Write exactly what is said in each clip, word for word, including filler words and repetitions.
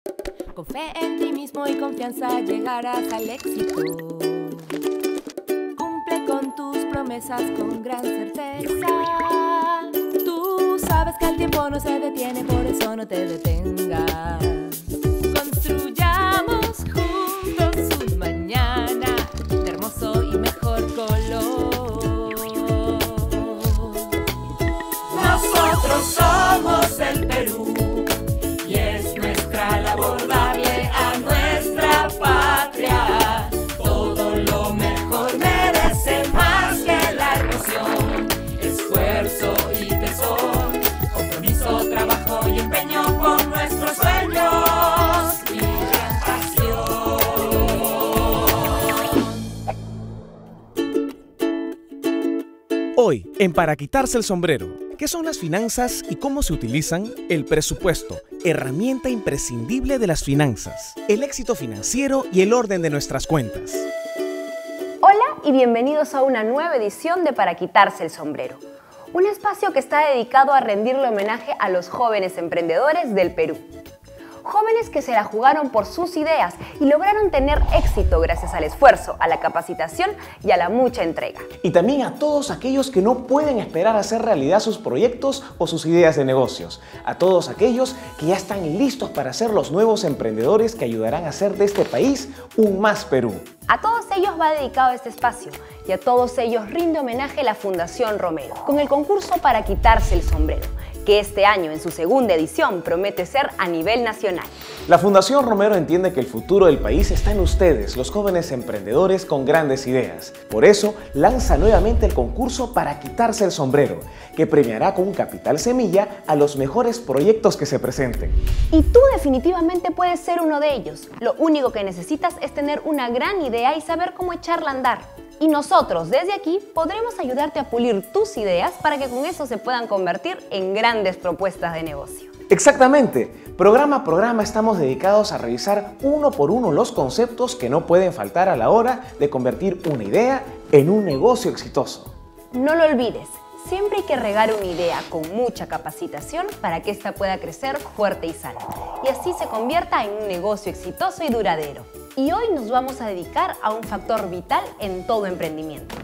Con fe en ti mismo y confianza llegarás al éxito. Cumple con tus promesas con gran certeza. Tú sabes que el tiempo no se detiene, por eso no te detengas. Construyamos juntos un mañana de hermoso y mejor color. Nosotros somos el Perú y es nuestra labor darle a nuestra patria todo lo mejor. Merece más que la emoción, esfuerzo y tesón, compromiso, trabajo y empeño por nuestros sueños y gran pasión. Hoy, en Para Quitarse el Sombrero, ¿qué son las finanzas y cómo se utilizan? El presupuesto, herramienta imprescindible de las finanzas, el éxito financiero y el orden de nuestras cuentas. Hola y bienvenidos a una nueva edición de Para Quitarse el Sombrero, un espacio que está dedicado a rendirle homenaje a los jóvenes emprendedores del Perú. Jóvenes que se la jugaron por sus ideas y lograron tener éxito gracias al esfuerzo, a la capacitación y a la mucha entrega. Y también a todos aquellos que no pueden esperar a hacer realidad sus proyectos o sus ideas de negocios. A todos aquellos que ya están listos para ser los nuevos emprendedores que ayudarán a hacer de este país un más Perú. A todos ellos va dedicado este espacio y a todos ellos rinde homenaje la Fundación Romero con el concurso Para Quitarse el Sombrero, que este año en su segunda edición promete ser a nivel nacional. La Fundación Romero entiende que el futuro del país está en ustedes, los jóvenes emprendedores con grandes ideas. Por eso lanza nuevamente el concurso Para Quitarse el Sombrero, que premiará con un capital semilla a los mejores proyectos que se presenten. Y tú definitivamente puedes ser uno de ellos. Lo único que necesitas es tener una gran idea y saber cómo echarla a andar. Y nosotros desde aquí podremos ayudarte a pulir tus ideas para que con eso se puedan convertir en grandes propuestas de negocio. Exactamente. Programa a programa estamos dedicados a revisar uno por uno los conceptos que no pueden faltar a la hora de convertir una idea en un negocio exitoso. No lo olvides, siempre hay que regar una idea con mucha capacitación para que ésta pueda crecer fuerte y sana y así se convierta en un negocio exitoso y duradero. Y hoy nos vamos a dedicar a un factor vital en todo emprendimiento: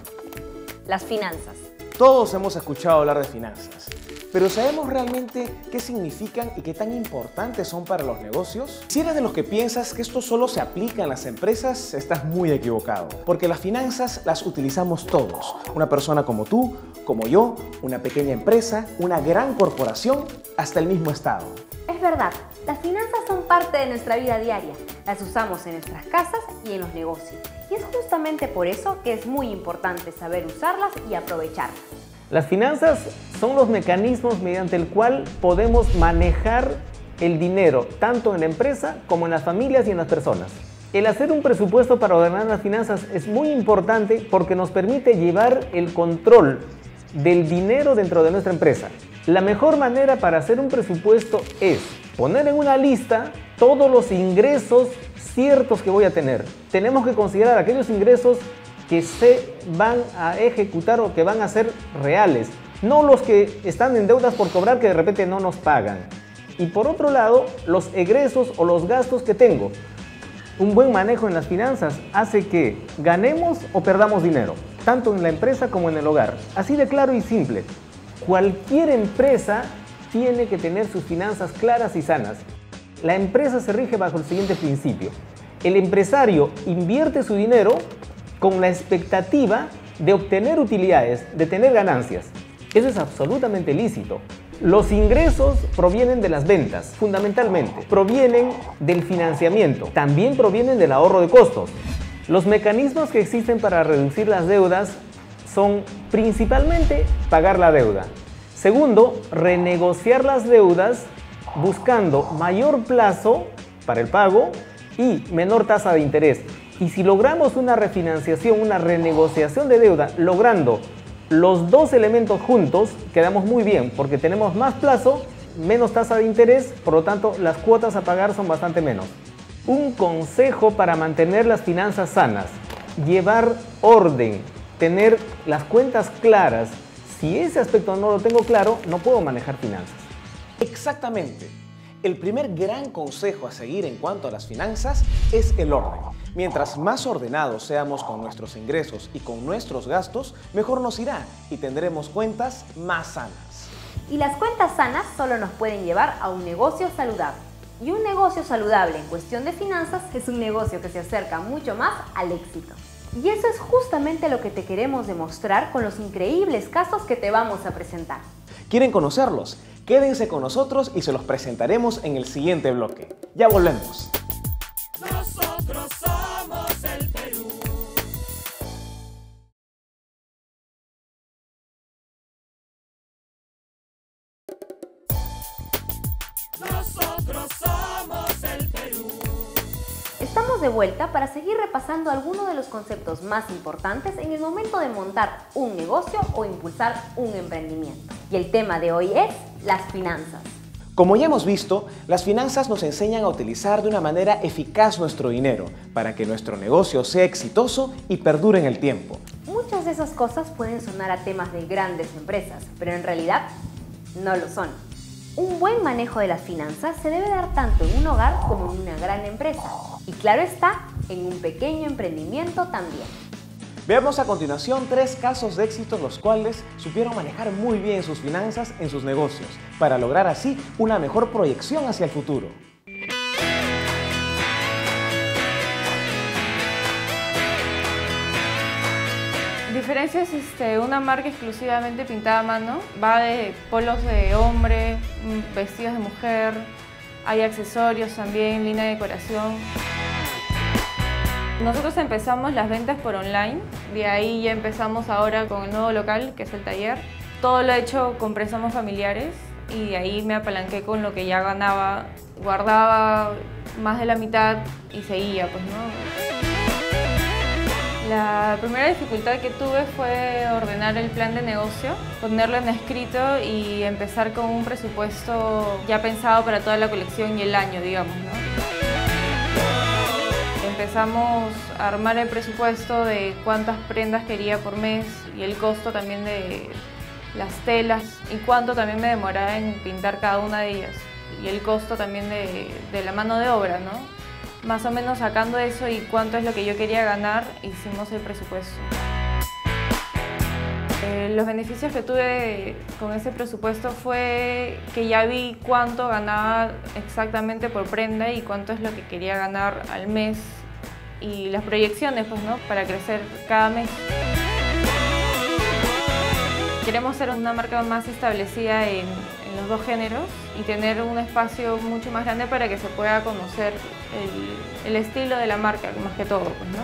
las finanzas. Todos hemos escuchado hablar de finanzas, pero ¿sabemos realmente qué significan y qué tan importantes son para los negocios? Si eres de los que piensas que esto solo se aplica en las empresas, estás muy equivocado, porque las finanzas las utilizamos todos. Una persona como tú, como yo, una pequeña empresa, una gran corporación, hasta el mismo Estado. Es verdad, las finanzas son parte de nuestra vida diaria. Las usamos en nuestras casas y en los negocios. Y es justamente por eso que es muy importante saber usarlas y aprovecharlas. Las finanzas son los mecanismos mediante el cual podemos manejar el dinero, tanto en la empresa como en las familias y en las personas. El hacer un presupuesto para ordenar las finanzas es muy importante porque nos permite llevar el control del dinero dentro de nuestra empresa. La mejor manera para hacer un presupuesto es poner en una lista todos los ingresos ciertos que voy a tener. Tenemos que considerar aquellos ingresos que se van a ejecutar o que van a ser reales, no los que están en deudas por cobrar que de repente no nos pagan. Y por otro lado, los egresos o los gastos que tengo. Un buen manejo en las finanzas hace que ganemos o perdamos dinero, tanto en la empresa como en el hogar. Así de claro y simple. Cualquier empresa tiene que tener sus finanzas claras y sanas. La empresa se rige bajo el siguiente principio. El empresario invierte su dinero con la expectativa de obtener utilidades, de tener ganancias. Eso es absolutamente lícito. Los ingresos provienen de las ventas, fundamentalmente. Provienen del financiamiento. También provienen del ahorro de costos. Los mecanismos que existen para reducir las deudas son principalmente pagar la deuda. Segundo, renegociar las deudas buscando mayor plazo para el pago y menor tasa de interés. Y si logramos una refinanciación, una renegociación de deuda, logrando los dos elementos juntos, quedamos muy bien porque tenemos más plazo, menos tasa de interés, por lo tanto las cuotas a pagar son bastante menos. Un consejo para mantener las finanzas sanas: llevar orden, tener las cuentas claras. Si ese aspecto no lo tengo claro, no puedo manejar finanzas. Exactamente. El primer gran consejo a seguir en cuanto a las finanzas es el orden. Mientras más ordenados seamos con nuestros ingresos y con nuestros gastos, mejor nos irá y tendremos cuentas más sanas. Y las cuentas sanas solo nos pueden llevar a un negocio saludable. Y un negocio saludable en cuestión de finanzas es un negocio que se acerca mucho más al éxito. Y eso es justamente lo que te queremos demostrar con los increíbles casos que te vamos a presentar. ¿Quieren conocerlos? Quédense con nosotros y se los presentaremos en el siguiente bloque. Ya volvemos. Nosotros somos el Perú. Nosotros somos el Perú. Estamos de vuelta para seguir repasando algunos de los conceptos más importantes en el momento de montar un negocio o impulsar un emprendimiento. Y el tema de hoy es las finanzas. Como ya hemos visto, las finanzas nos enseñan a utilizar de una manera eficaz nuestro dinero para que nuestro negocio sea exitoso y perdure en el tiempo. Muchas de esas cosas pueden sonar a temas de grandes empresas, pero en realidad no lo son. Un buen manejo de las finanzas se debe dar tanto en un hogar como en una gran empresa. Y claro está, en un pequeño emprendimiento también. Veamos a continuación tres casos de éxito los cuales supieron manejar muy bien sus finanzas en sus negocios para lograr así una mejor proyección hacia el futuro. Diferencia es este, una marca exclusivamente pintada a mano. Va de polos de hombre, vestidos de mujer, hay accesorios también, línea de decoración. Nosotros empezamos las ventas por online, de ahí ya empezamos ahora con el nuevo local, que es el taller. Todo lo he hecho con préstamos familiares y de ahí me apalanqué con lo que ya ganaba, guardaba más de la mitad y seguía, pues, ¿no? La primera dificultad que tuve fue ordenar el plan de negocio, ponerlo en escrito y empezar con un presupuesto ya pensado para toda la colección y el año, digamos, ¿no? Empezamos a armar el presupuesto de cuántas prendas quería por mes y el costo también de las telas y cuánto también me demoraba en pintar cada una de ellas y el costo también de, de la mano de obra, ¿no? Más o menos sacando eso y cuánto es lo que yo quería ganar, hicimos el presupuesto. Eh, los beneficios que tuve con ese presupuesto fue que ya vi cuánto ganaba exactamente por prenda y cuánto es lo que quería ganar al mes y las proyecciones, pues, ¿no? Para crecer cada mes. Queremos ser una marca más establecida en, en los dos géneros y tener un espacio mucho más grande para que se pueda conocer el, el estilo de la marca, más que todo, pues, ¿no?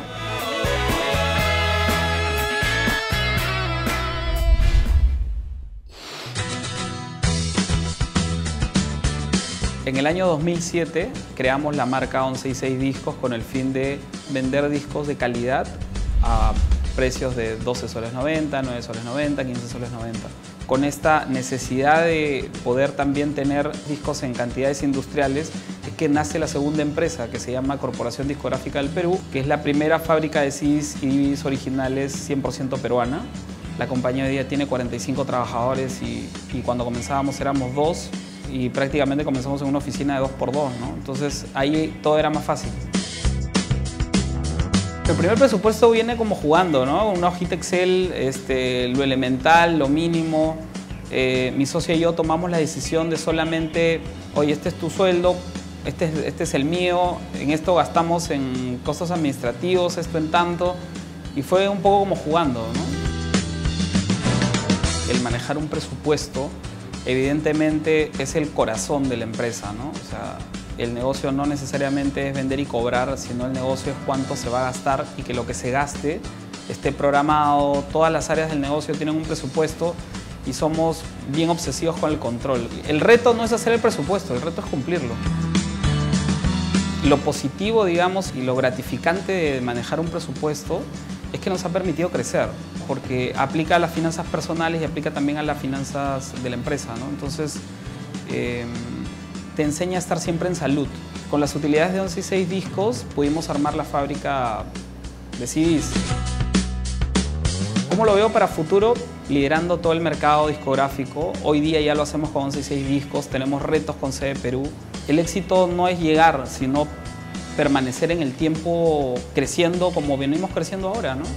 En el año dos mil siete creamos la marca once y seis Discos con el fin de vender discos de calidad a precios de doce soles noventa, nueve soles noventa, quince soles noventa. Con esta necesidad de poder también tener discos en cantidades industriales es que nace la segunda empresa que se llama Corporación Discográfica del Perú, que es la primera fábrica de C Ds y D V Ds originales cien por ciento peruana. La compañía hoy día tiene cuarenta y cinco trabajadores y, y cuando comenzábamos éramos dos y prácticamente comenzamos en una oficina de dos por dos, ¿no? Entonces ahí todo era más fácil. El primer presupuesto viene como jugando, ¿no? Una hojita Excel, este, lo elemental, lo mínimo. Eh, mi socia y yo tomamos la decisión de solamente, oye, este es tu sueldo, este es, este es el mío, en esto gastamos en costos administrativos, esto en tanto. Y fue un poco como jugando, ¿no? El manejar un presupuesto evidentemente es el corazón de la empresa, ¿no? O sea, el negocio no necesariamente es vender y cobrar, sino el negocio es cuánto se va a gastar y que lo que se gaste esté programado. Todas las áreas del negocio tienen un presupuesto y somos bien obsesivos con el control. El reto no es hacer el presupuesto, el reto es cumplirlo. Lo positivo, digamos, y lo gratificante de manejar un presupuesto es que nos ha permitido crecer, porque aplica a las finanzas personales y aplica también a las finanzas de la empresa, ¿no? Entonces, eh, te enseña a estar siempre en salud. Con las utilidades de once y seis Discos pudimos armar la fábrica de C Ds. ¿Cómo lo veo para futuro? Liderando todo el mercado discográfico. Hoy día ya lo hacemos con once y seis Discos, tenemos retos con C D Perú. El éxito no es llegar, sino permanecer en el tiempo creciendo como venimos creciendo ahora, ¿no?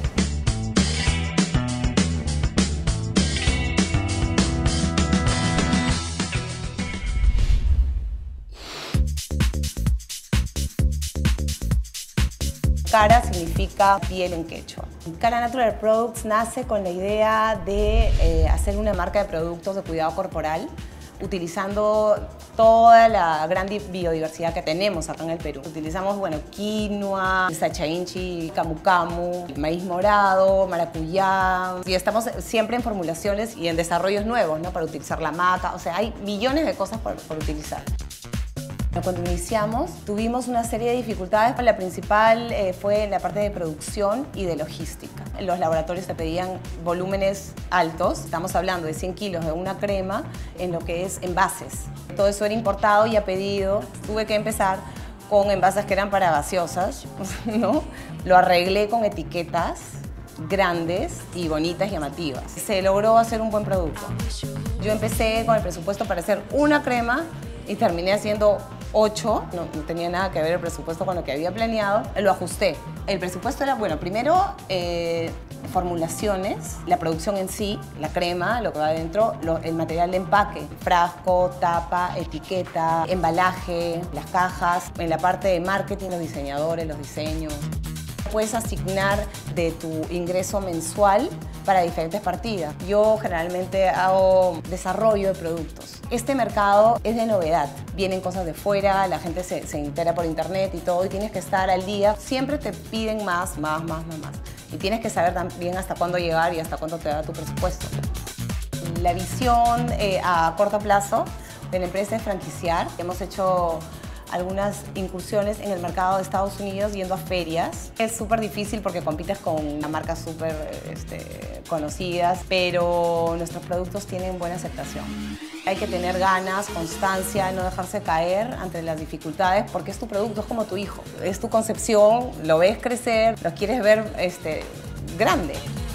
Cara significa piel en quechua. Cara Natural Products nace con la idea de eh, hacer una marca de productos de cuidado corporal utilizando toda la gran biodiversidad que tenemos acá en el Perú. Utilizamos, bueno, quinoa, sachainchi, camu camu, maíz morado, maracuyá. Y estamos siempre en formulaciones y en desarrollos nuevos, ¿no? Para utilizar la maca. O sea, hay millones de cosas por, por utilizar. Cuando iniciamos tuvimos una serie de dificultades. La principal eh, fue en la parte de producción y de logística. Los laboratorios te pedían volúmenes altos. Estamos hablando de cien kilos de una crema en lo que es envases. Todo eso era importado y a pedido. Tuve que empezar con envases que eran para gaseosas, ¿no? Lo arreglé con etiquetas grandes y bonitas, llamativas. Se logró hacer un buen producto. Yo empecé con el presupuesto para hacer una crema y terminé haciendo ocho, no, no tenía nada que ver el presupuesto con lo que había planeado, lo ajusté. El presupuesto era, bueno, primero eh, formulaciones, la producción en sí, la crema, lo que va adentro, lo, el material de empaque, frasco, tapa, etiqueta, embalaje, las cajas, en la parte de marketing, los diseñadores, los diseños. Puedes asignar de tu ingreso mensual para diferentes partidas. Yo generalmente hago desarrollo de productos. Este mercado es de novedad. Vienen cosas de fuera, la gente se, se entera por internet y todo, y tienes que estar al día. Siempre te piden más, más, más, más, más. Y tienes que saber también hasta cuándo llegar y hasta cuánto te da tu presupuesto. La visión eh, a corto plazo de la empresa es franquiciar. Hemos hecho algunas incursiones en el mercado de Estados Unidos yendo a ferias. Es súper difícil porque compites con marcas súper este, conocidas, pero nuestros productos tienen buena aceptación. Hay que tener ganas, constancia, no dejarse caer ante las dificultades porque es tu producto, es como tu hijo. Es tu concepción, lo ves crecer, lo quieres ver este, grande.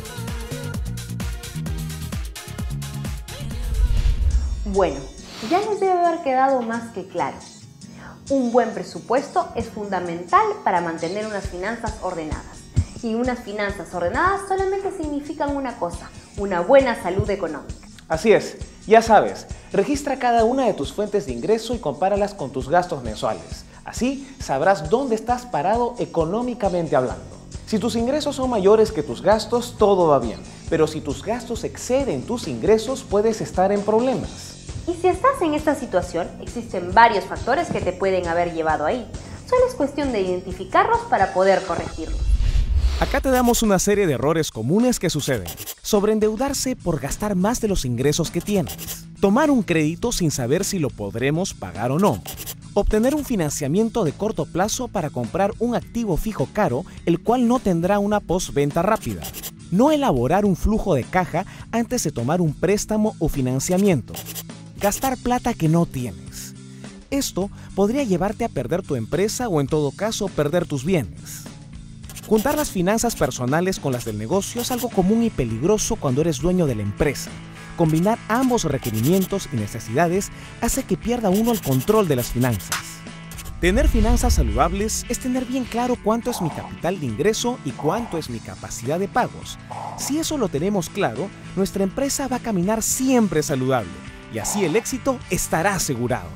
Bueno, ya les debe haber quedado más que claro. Un buen presupuesto es fundamental para mantener unas finanzas ordenadas. Y unas finanzas ordenadas solamente significan una cosa, una buena salud económica. Así es, ya sabes, registra cada una de tus fuentes de ingreso y compáralas con tus gastos mensuales. Así sabrás dónde estás parado económicamente hablando. Si tus ingresos son mayores que tus gastos, todo va bien. Pero si tus gastos exceden tus ingresos, puedes estar en problemas. Y si estás en esta situación, existen varios factores que te pueden haber llevado ahí. Solo es cuestión de identificarlos para poder corregirlos. Acá te damos una serie de errores comunes que suceden. Sobreendeudarse por gastar más de los ingresos que tienes. Tomar un crédito sin saber si lo podremos pagar o no. Obtener un financiamiento de corto plazo para comprar un activo fijo caro, el cual no tendrá una postventa rápida. No elaborar un flujo de caja antes de tomar un préstamo o financiamiento. Gastar plata que no tienes. Esto podría llevarte a perder tu empresa o en todo caso perder tus bienes. Juntar las finanzas personales con las del negocio es algo común y peligroso cuando eres dueño de la empresa. Combinar ambos requerimientos y necesidades hace que pierda uno el control de las finanzas. Tener finanzas saludables es tener bien claro cuánto es mi capital de ingreso y cuánto es mi capacidad de pagos. Si eso lo tenemos claro, nuestra empresa va a caminar siempre saludable. Y así el éxito estará asegurado.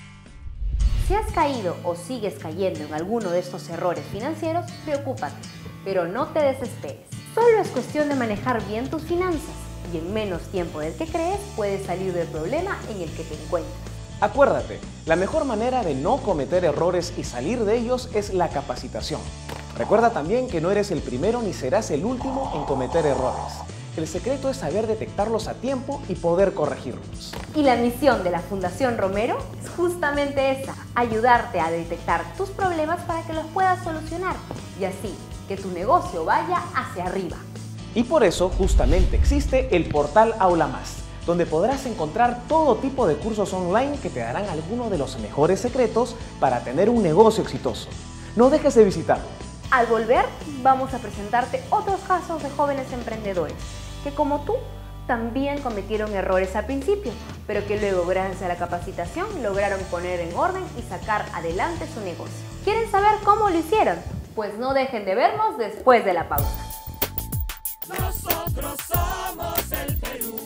Si has caído o sigues cayendo en alguno de estos errores financieros, preocúpate, pero no te desesperes. Solo es cuestión de manejar bien tus finanzas y en menos tiempo del que crees puedes salir del problema en el que te encuentras. Acuérdate, la mejor manera de no cometer errores y salir de ellos es la capacitación. Recuerda también que no eres el primero ni serás el último en cometer errores. El secreto es saber detectarlos a tiempo y poder corregirlos. Y la misión de la Fundación Romero es justamente esa, ayudarte a detectar tus problemas para que los puedas solucionar y así que tu negocio vaya hacia arriba. Y por eso justamente existe el portal Aula Más, donde podrás encontrar todo tipo de cursos online que te darán algunos de los mejores secretos para tener un negocio exitoso. No dejes de visitarlo. Al volver, vamos a presentarte otros casos de jóvenes emprendedores que, como tú, también cometieron errores al principio, pero que luego, gracias a la capacitación, lograron poner en orden y sacar adelante su negocio. ¿Quieren saber cómo lo hicieron? Pues no dejen de vernos después de la pausa. Nosotros somos el Perú.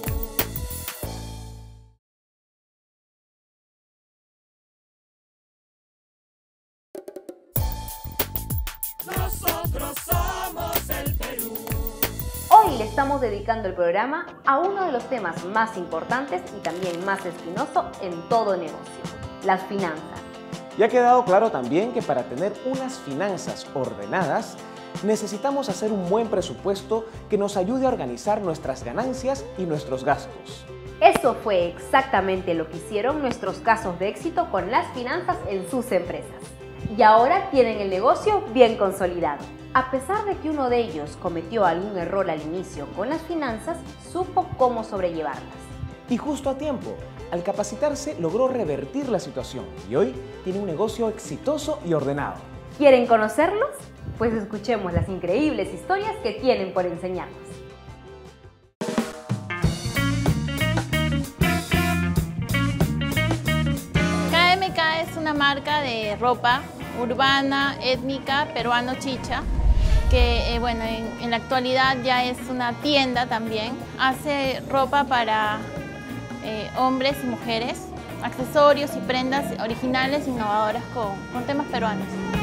Nosotros somos el Perú. Hoy le estamos dedicando el programa a uno de los temas más importantes y también más espinoso en todo negocio, las finanzas. Y ha quedado claro también que para tener unas finanzas ordenadas, necesitamos hacer un buen presupuesto que nos ayude a organizar nuestras ganancias y nuestros gastos. Eso fue exactamente lo que hicieron nuestros casos de éxito con las finanzas en sus empresas. Y ahora tienen el negocio bien consolidado. A pesar de que uno de ellos cometió algún error al inicio con las finanzas, supo cómo sobrellevarlas. Y justo a tiempo, al capacitarse logró revertir la situación y hoy tiene un negocio exitoso y ordenado. ¿Quieren conocerlos? Pues escuchemos las increíbles historias que tienen por enseñarnos. K M K es una marca de ropa urbana, étnica, peruano chicha, que eh, bueno, en, en la actualidad ya es una tienda también. Hace ropa para eh, hombres y mujeres, accesorios y prendas originales, innovadoras con, con temas peruanos.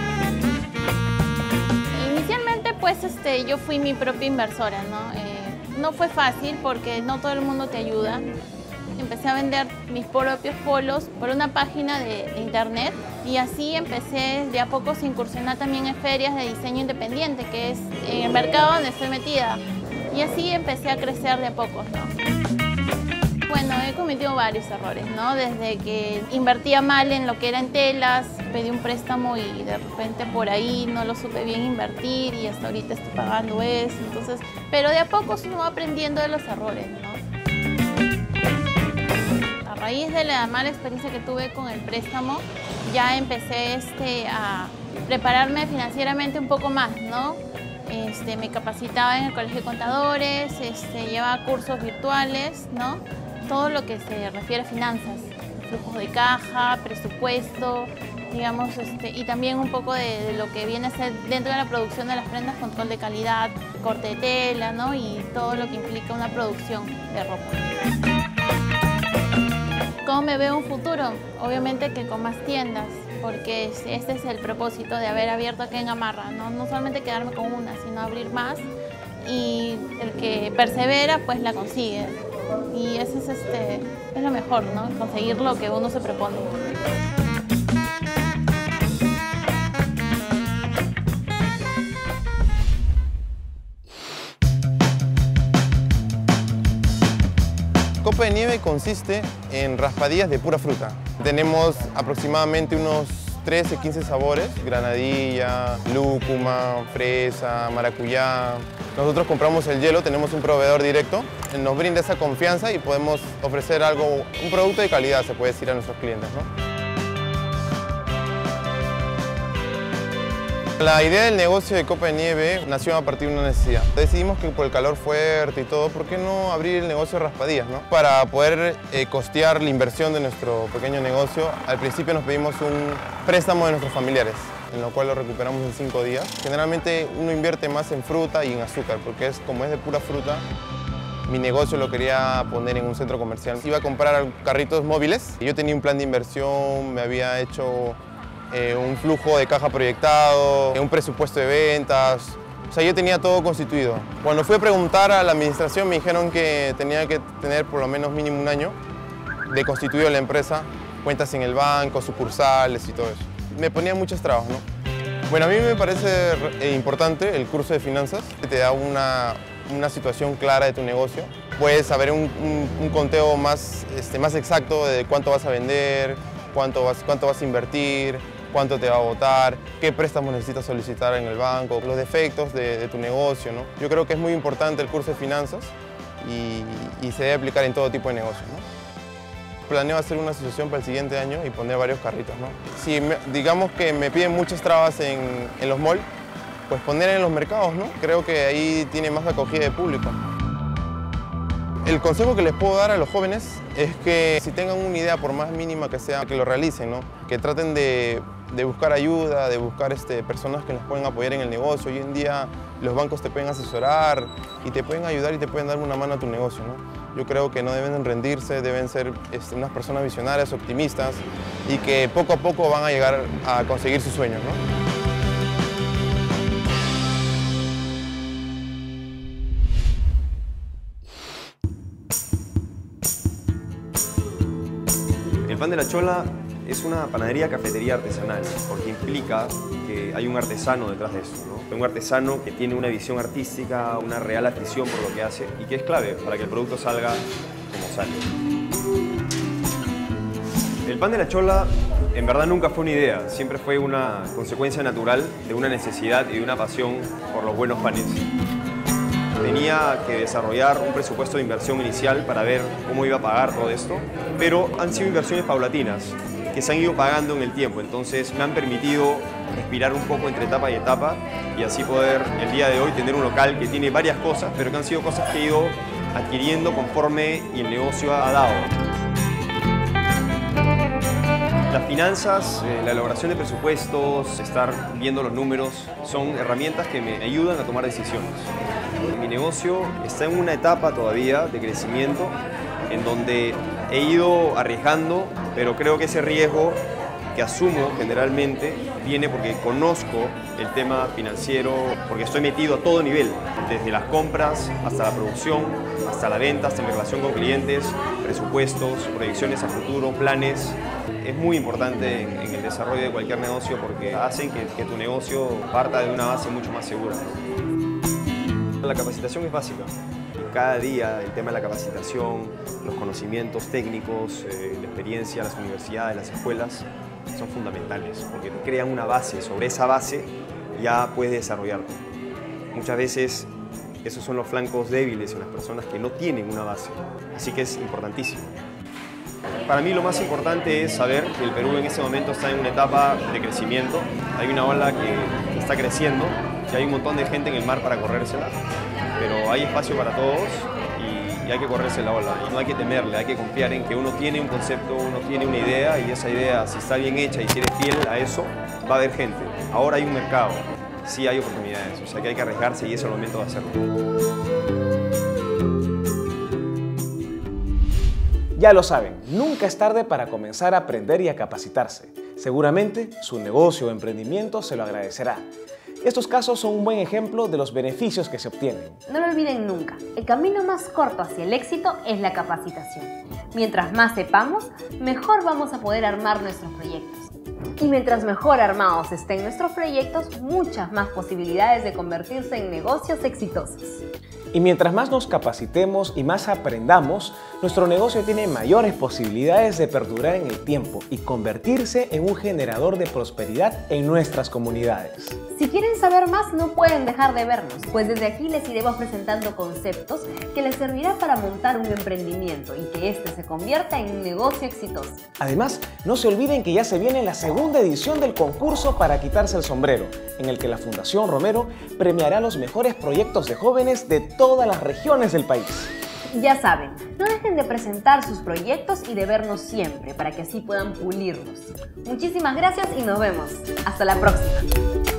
Inicialmente pues este, yo fui mi propia inversora, ¿no? Eh, no fue fácil porque no todo el mundo te ayuda. Empecé a vender mis propios polos por una página de, de internet y así empecé de a poco a incursionar también en ferias de diseño independiente, que es en el mercado donde estoy metida. Y así empecé a crecer de a poco, ¿no? Bueno, he cometido varios errores, ¿no? Desde que invertía mal en lo que era en telas, pedí un préstamo y de repente por ahí no lo supe bien invertir y hasta ahorita estoy pagando eso. Entonces, pero de a poco uno va aprendiendo de los errores, ¿no? A raíz de la mala experiencia que tuve con el préstamo, ya empecé este, a prepararme financieramente un poco más, ¿no? Este, me capacitaba en el Colegio de Contadores, este, llevaba cursos virtuales, ¿no? Todo lo que se refiere a finanzas, flujos de caja, presupuesto, digamos, este, y también un poco de, de lo que viene a ser dentro de la producción de las prendas, control de calidad, corte de tela, ¿no? Y todo lo que implica una producción de ropa. ¿Cómo me veo un futuro? Obviamente que con más tiendas, porque este es el propósito de haber abierto acá en Gamarra, ¿no? No solamente quedarme con una, sino abrir más, y el que persevera pues la consigue. Y eso es, este, es lo mejor, ¿no? Conseguir lo que uno se propone. Copa de nieve consiste en raspadillas de pura fruta. Tenemos aproximadamente unos trece, quince sabores: granadilla, lúcuma, fresa, maracuyá. Nosotros compramos el hielo, tenemos un proveedor directo, nos brinda esa confianza y podemos ofrecer algo, un producto de calidad, se puede decir, a nuestros clientes, ¿no? La idea del negocio de Copa de Nieve nació a partir de una necesidad. Decidimos que por el calor fuerte y todo, ¿por qué no abrir el negocio de raspadillas, ¿no? Para poder eh, costear la inversión de nuestro pequeño negocio, al principio nos pedimos un préstamo de nuestros familiares, en lo cual lo recuperamos en cinco días. Generalmente uno invierte más en fruta y en azúcar, porque es, como es de pura fruta, mi negocio lo quería poner en un centro comercial. Iba a comprar carritos móviles. Yo tenía un plan de inversión, me había hecho Eh, un flujo de caja proyectado, un presupuesto de ventas, o sea, yo tenía todo constituido. Cuando fui a preguntar a la administración me dijeron que tenía que tener por lo menos mínimo un año de constituido la empresa, cuentas en el banco, sucursales y todo eso. Me ponía muchas trabas, ¿no? Bueno, a mí me parece importante el curso de finanzas, que te da una, una situación clara de tu negocio. Puedes saber un, un, un conteo más, este, más exacto de cuánto vas a vender, cuánto vas, cuánto vas a invertir, cuánto te va a botar, qué préstamos necesitas solicitar en el banco, los defectos de, de tu negocio, ¿no? Yo creo que es muy importante el curso de finanzas y, y se debe aplicar en todo tipo de negocios, ¿no? Planeo hacer una asociación para el siguiente año y poner varios carritos, ¿no? Si me, digamos que me piden muchas trabas en, en los malls, pues poner en los mercados, ¿no? Creo que ahí tiene más acogida de público. El consejo que les puedo dar a los jóvenes es que si tengan una idea, por más mínima que sea, que lo realicen, ¿no? Que traten de, de buscar ayuda, de buscar este, personas que les pueden apoyar en el negocio. Hoy en día los bancos te pueden asesorar y te pueden ayudar y te pueden dar una mano a tu negocio, ¿no? Yo creo que no deben rendirse, deben ser este, unas personas visionarias, optimistas y que poco a poco van a llegar a conseguir sus sueños, ¿no? El Pan de la Chola es una panadería cafetería artesanal, porque implica que hay un artesano detrás de eso, ¿no? Un artesano que tiene una visión artística, una real afición por lo que hace y que es clave para que el producto salga como sale. El Pan de la Chola en verdad nunca fue una idea, siempre fue una consecuencia natural de una necesidad y de una pasión por los buenos panes. Tenía que desarrollar un presupuesto de inversión inicial para ver cómo iba a pagar todo esto, pero han sido inversiones paulatinas que se han ido pagando en el tiempo, entonces me han permitido respirar un poco entre etapa y etapa y así poder el día de hoy tener un local que tiene varias cosas, pero que han sido cosas que he ido adquiriendo conforme y el negocio ha dado. Las finanzas, eh, la elaboración de presupuestos, estar viendo los números, son herramientas que me ayudan a tomar decisiones. Mi negocio está en una etapa todavía de crecimiento en donde he ido arriesgando, pero creo que ese riesgo que asumo generalmente viene porque conozco el tema financiero, porque estoy metido a todo nivel, desde las compras hasta la producción, hasta la venta, hasta mi relación con clientes, presupuestos, proyecciones a futuro, planes. Es muy importante en, en el desarrollo de cualquier negocio porque hacen que, que tu negocio parta de una base mucho más segura. La capacitación es básica. Cada día el tema de la capacitación, los conocimientos técnicos, eh, la experiencia, las universidades, las escuelas, son fundamentales porque te crean una base. Sobre esa base ya puedes desarrollarte. Muchas veces esos son los flancos débiles en las personas que no tienen una base. Así que es importantísimo. Para mí lo más importante es saber que el Perú en este momento está en una etapa de crecimiento. Hay una ola que está creciendo y hay un montón de gente en el mar para corrérsela, pero hay espacio para todos y, y hay que correrse la ola. Y no hay que temerle, hay que confiar en que uno tiene un concepto, uno tiene una idea y esa idea, si está bien hecha y si eres fiel a eso, va a haber gente. Ahora hay un mercado, sí hay oportunidades, o sea que hay que arriesgarse y es el momento de hacerlo. Ya lo saben, nunca es tarde para comenzar a aprender y a capacitarse. Seguramente su negocio o emprendimiento se lo agradecerá. Estos casos son un buen ejemplo de los beneficios que se obtienen. No lo olviden nunca, el camino más corto hacia el éxito es la capacitación. Mientras más sepamos, mejor vamos a poder armar nuestros proyectos. Y mientras mejor armados estén nuestros proyectos, muchas más posibilidades de convertirse en negocios exitosos. Y mientras más nos capacitemos y más aprendamos, nuestro negocio tiene mayores posibilidades de perdurar en el tiempo y convertirse en un generador de prosperidad en nuestras comunidades. Si quieren saber más, no pueden dejar de vernos, pues desde aquí les iremos presentando conceptos que les servirá para montar un emprendimiento y que este se convierta en un negocio exitoso. Además, no se olviden que ya se viene la segunda edición del concurso para quitarse el sombrero, en el que la Fundación Romero premiará los mejores proyectos de jóvenes de todas las regiones del país. Ya saben, no dejen de presentar sus proyectos y de vernos siempre para que así puedan pulirlos. Muchísimas gracias y nos vemos. Hasta la próxima.